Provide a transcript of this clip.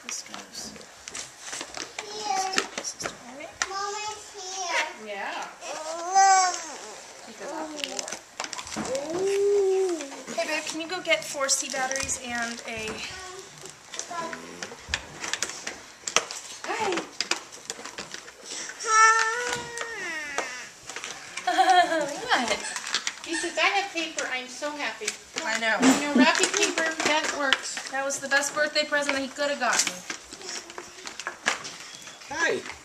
this goes. Mama's here. Yeah. Keep it off the floor. Hey babe, can you go get 4 C batteries and a... Hi. What? He says, I have paper, I'm so happy. I know. You know, wrapping paper, that works. That was the best birthday present that he could have gotten me. Hi.